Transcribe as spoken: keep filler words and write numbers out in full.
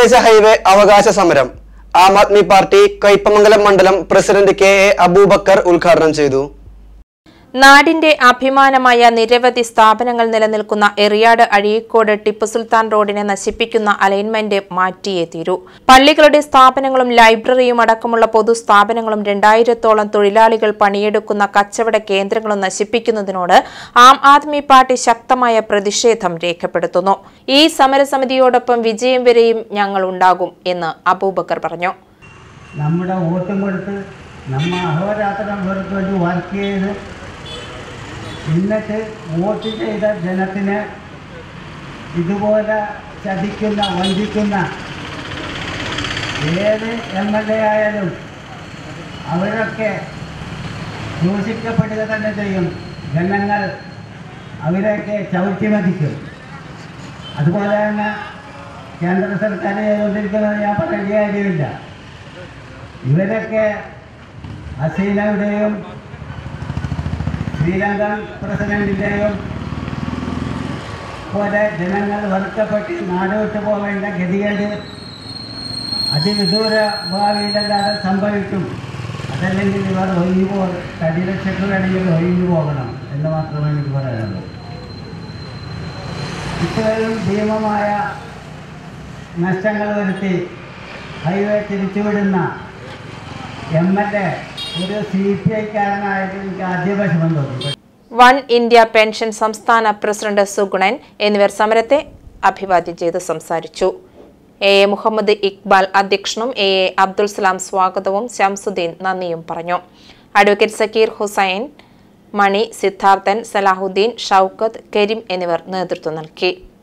തീരദേശ ഹൈവേ അവകാശ സമരം ആം ആദ്മി പാർട്ടി കയ്പമംഗലം മണ്ഡലം പ്രസിഡന്റ് കെ എ അബൂബക്കർ ഉദ്ഘാടനം ചെയ്തു. നാടിന്റെ അഭിമാനമായ നിരവധി സ്ഥാപനങ്ങൾ നിലനിൽക്കുന്ന എറിയാട് അഴീക്കോട് ടിപ്പു സുൽത്താൻ റോഡിനെ നശിപ്പിക്കുന്ന അലൈൻമെന്റ് മാറ്റിയേ തീരൂ. പള്ളികളുടെ സ്ഥാപനങ്ങളും ലൈബ്രറിയും അടക്കമുള്ള പൊതുസ്ഥാപനങ്ങളും രണ്ടായിരത്തോളം തൊഴിലാളികൾ പണിയെടുക്കുന്ന കച്ചവട കേന്ദ്രങ്ങളും നശിപ്പിക്കുന്നതിനോട് ആം ആദ്മി പാർട്ടി ശക്തമായ പ്രതിഷേധം രേഖപ്പെടുത്തുന്നു. ഈ സമരസമിതിയോടൊപ്പം വിജയം വരെയും ഞങ്ങൾ ഉണ്ടാകും എന്ന് അബൂബക്കർ പറഞ്ഞു. നമ്മുടെ വോട്ടും കൊടുത്ത് നമ്മ അഹോരാത്രം വേണ്ടി വർക്ക് ചെയ്ത് എന്നിട്ട് വോട്ട് ചെയ്ത ജനത്തിന് ഇതുപോലെ ചതിക്കുന്ന വഞ്ചിക്കുന്ന ഏത് എം എൽ എ ആയാലും അവരൊക്കെ ദൂഷിക്കപ്പെടുക തന്നെ ചെയ്യും. ജനങ്ങൾ അവരെയൊക്കെ ചവിട്ടി മതിക്കും. അതുപോലെ തന്നെ കേന്ദ്ര സർക്കാർ ചെയ്തുകൊണ്ടിരിക്കുന്നത് ഞാൻ പറയേണ്ട കാര്യമില്ല. ഇവരൊക്കെ ഹസീനയുടെയും ശ്രീലങ്കൻ പ്രസിഡന്റിൻ്റെയും പോലെ ജനങ്ങൾ വെറുക്കപ്പെട്ട് നാടുവിട്ട് പോകേണ്ട ഗതികേട് അതിവിദൂര ഭാവിയിലല്ലാതെ സംഭവിക്കും. അതല്ലെങ്കിൽ ഇവർ ഒഴിഞ്ഞു പോ തടിരക്ഷകരാണെങ്കിൽ ഒഴിഞ്ഞു പോകണം എന്ന് മാത്രമേ എനിക്ക് പറയാനുള്ളൂ. ഇത്രയും ഭീമമായ നഷ്ടങ്ങൾ വരുത്തി ഹൈവേ തിരിച്ചുവിടുന്ന എം എൽ എ ഒരു സി പി ഐക്കാരനായത് എനിക്ക് ആദ്യ വിഷമം തോന്നി. വൺ ഇന്ത്യ പെൻഷൻ സംസ്ഥാന പ്രസിഡന്റ് സുഗുണൻ എന്നിവർ സമരത്തെ അഭിവാദ്യം ചെയ്ത് സംസാരിച്ചു. എ എ മുഹമ്മദ് ഇക്ബാൽ അധ്യക്ഷനും എ എ അബ്ദുൽ സലാം സ്വാഗതവും ശംസുദ്ദീൻ നന്ദിയും പറഞ്ഞു. അഡ്വക്കേറ്റ് സക്കീർ ഹുസൈൻ, മണി, സിദ്ധാർത്ഥൻ, സലാഹുദ്ദീൻ, ഷൌക്കത്ത്, കരീം എന്നിവർ നേതൃത്വം നൽകി.